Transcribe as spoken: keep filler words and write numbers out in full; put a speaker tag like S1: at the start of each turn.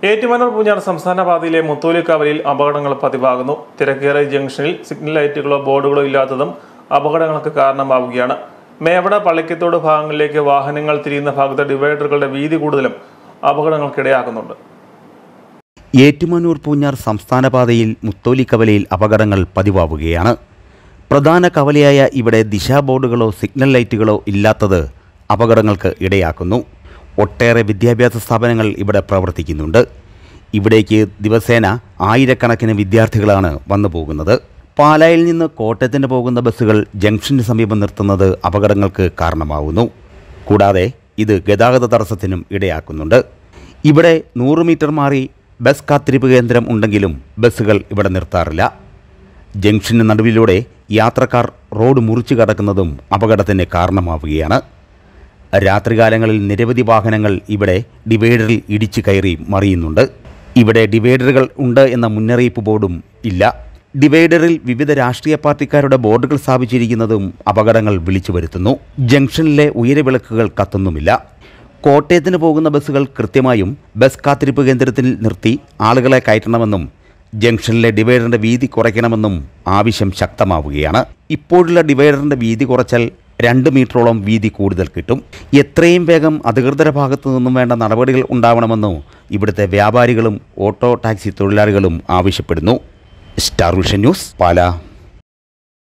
S1: ഏറ്റുമാനൂർ പൂഞ്ഞാർ സംസ്ഥാന പാതയിലെ മുത്തോലിക്കാവലിയിൽ അപകടങ്ങൾ പതിവാകുന്നു. തിരക്കേറിയ ജംഗ്ഷനിൽ സിഗ്നൽ ലൈറ്റുകളോ ബോർഡുകളോ ഇല്ലാത്തതും അപകടങ്ങൾക്ക് കാരണമാവുകയാണ്. മേവട പള്ളിക്കത്തോട് ഭാഗങ്ങളിലേക്ക് വാഹനങ്ങൾ തിരിയുന്ന ഭാഗത്ത് ഡിവൈഡറുകളുടെ വീതി കൂടുതലും അപകടങ്ങൾക്കിടയാക്കുന്നുണ്ട്.
S2: ഏറ്റുമാനൂർ പൂഞ്ഞാർ സംസ്ഥാന പാതയിൽ മുത്തോലിക്കവലയിൽ അപകടങ്ങൾ പതിവാവുകയാണ്. പ്രധാന കവലയായ ഇവിടെ ദിശാ ബോർഡുകളോ സിഗ്നൽ ലൈറ്റുകളോ ഇല്ലാത്തത് അപകടങ്ങൾക്ക് ഇടയാക്കുന്നു. ഒട്ടേറെ വിദ്യാഭ്യാസ സ്ഥാപനങ്ങൾ ഇവിടെ പ്രവർത്തിക്കുന്നുണ്ട്. ഇവിടേക്ക് ദിവസേന ആയിരക്കണക്കിന് വിദ്യാർത്ഥികളാണ് വന്നു പോകുന്നത്. പാലായിൽ നിന്ന് കോട്ടയത്തിന് പോകുന്ന ബസ്സുകൾ ജംഗ്ഷന് സമീപം നിർത്തുന്നത് അപകടങ്ങൾക്ക് കാരണമാവുന്നു. കൂടാതെ ഇത് ഗതാഗത തടസ്സത്തിനും ഇടയാക്കുന്നുണ്ട്. ഇവിടെ നൂറ് മീറ്റർ മാറി ബസ് കാത്തിരിപ്പ് കേന്ദ്രം ഉണ്ടെങ്കിലും ബസ്സുകൾ ഇവിടെ നിർത്താറില്ല. ജംഗ്ഷന് നടുവിലൂടെ യാത്രക്കാർ റോഡ് മുറിച്ചു കടക്കുന്നതും അപകടത്തിന് കാരണമാവുകയാണ്. രാത്രികാലങ്ങളിൽ നിരവധി വാഹനങ്ങൾ ഇവിടെ ഡിവൈഡറിൽ ഇടിച്ചു കയറി മറിയുന്നുണ്ട്. ഇവിടെ ഡിവൈഡറുകൾ ഉണ്ട് എന്ന മുന്നറിയിപ്പ് ബോർഡും ഇല്ല. ഡിവൈഡറിൽ വിവിധ രാഷ്ട്രീയ പാർട്ടിക്കാരുടെ ബോർഡുകൾ സ്ഥാപിച്ചിരിക്കുന്നതും അപകടങ്ങൾ വിളിച്ചു വരുത്തുന്നു. ജംഗ്ഷനിലെ ഉയരവിളക്കുകൾ കത്തുന്നുമില്ല. കോട്ടയത്തിന് പോകുന്ന ബസ്സുകൾ കൃത്യമായും ബസ് കാത്തിരിപ്പ് കേന്ദ്രത്തിൽ നിർത്തി ആളുകളെ കയറ്റണമെന്നും ജംഗ്ഷനിലെ ഡിവൈഡറിൻ്റെ വീതി കുറയ്ക്കണമെന്നും ആവശ്യം ശക്തമാവുകയാണ്. ഇപ്പോഴുള്ള ഡിവൈഡറിൻ്റെ വീതി കുറച്ചാൽ രണ്ട് മീറ്ററോളം വീതി കൂടുതൽ കിട്ടും. എത്രയും വേഗം അധികൃതരുടെ ഭാഗത്തു നിന്നും വേണ്ട നടപടികൾ ഉണ്ടാവണമെന്നും ഇവിടുത്തെ വ്യാപാരികളും ഓട്ടോ ടാക്സി തൊഴിലാളികളും ആവശ്യപ്പെടുന്നു. Star Vision News, Pala.